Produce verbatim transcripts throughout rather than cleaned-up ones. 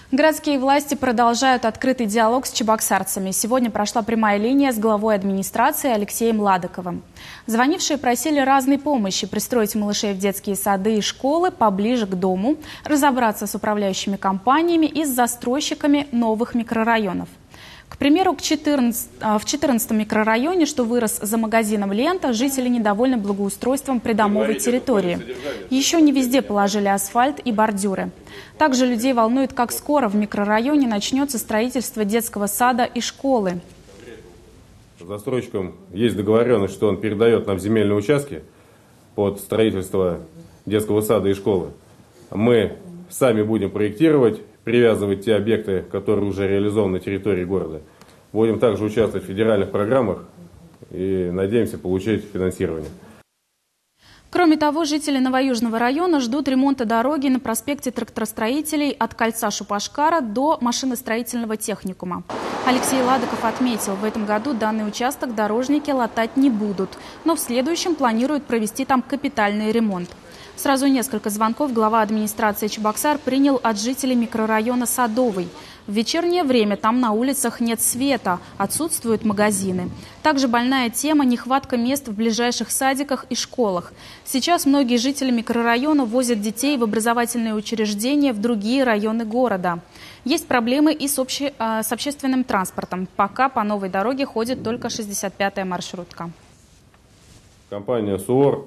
Городские власти продолжают открытый диалог с чебоксарцами. Сегодня прошла прямая линия с главой администрации Алексеем Ладыковым. Звонившие просили разной помощи: пристроить малышей в детские сады и школы поближе к дому, разобраться с управляющими компаниями и с застройщиками новых микрорайонов. К примеру, в четырнадцатом микрорайоне, что вырос за магазином «Лента», жители недовольны благоустройством придомовой территории. Еще не везде положили асфальт и бордюры. Также людей волнует, как скоро в микрорайоне начнется строительство детского сада и школы. С застройщиком есть договоренность, что он передает нам земельные участки под строительство детского сада и школы. Мы сами будем проектировать, привязывать те объекты, которые уже реализованы на территории города. Будем также участвовать в федеральных программах и надеемся получить финансирование. Кроме того, жители Новоюжного района ждут ремонта дороги на проспекте Тракторостроителей от кольца Шупашкара до машиностроительного техникума. Алексей Ладыков отметил, в этом году данный участок дорожники латать не будут, но в следующем планируют провести там капитальный ремонт. Сразу несколько звонков глава администрации Чебоксар принял от жителей микрорайона Садовый. В вечернее время там на улицах нет света, отсутствуют магазины. Также больная тема – нехватка мест в ближайших садиках и школах. Сейчас многие жители микрорайона возят детей в образовательные учреждения в другие районы города. Есть проблемы и с, обще... с общественным транспортом. Пока по новой дороге ходит только шестьдесят пятая маршрутка. Компания «СУОР»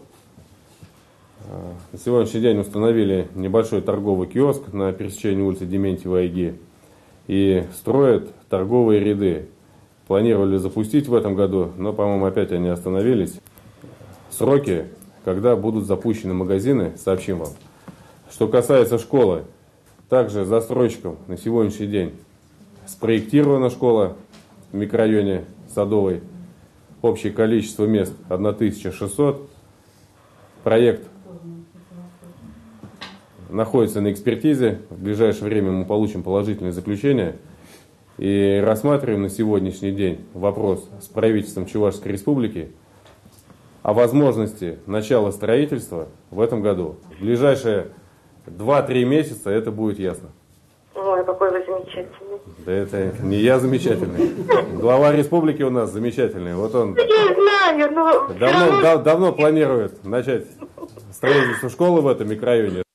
на сегодняшний день установили небольшой торговый киоск на пересечении улицы Дементьева-Айги и строят торговые ряды. Планировали запустить в этом году, но, по-моему, опять они остановились. Сроки, когда будут запущены магазины, сообщим вам. Что касается школы, также застройщиком на сегодняшний день спроектирована школа в микрорайоне Садовой. Общее количество мест тысяча шестьсот. Проект находится на экспертизе. В ближайшее время мы получим положительное заключение и рассматриваем на сегодняшний день вопрос с правительством Чувашской Республики о возможности начала строительства в этом году. В ближайшие два-три месяца это будет ясно. Ой, какой вы замечательный. Да это не я замечательный. Глава республики у нас замечательный. Вот он Я знаю, но давно, да, давно планирует начать строительство школы в этом микрорайоне.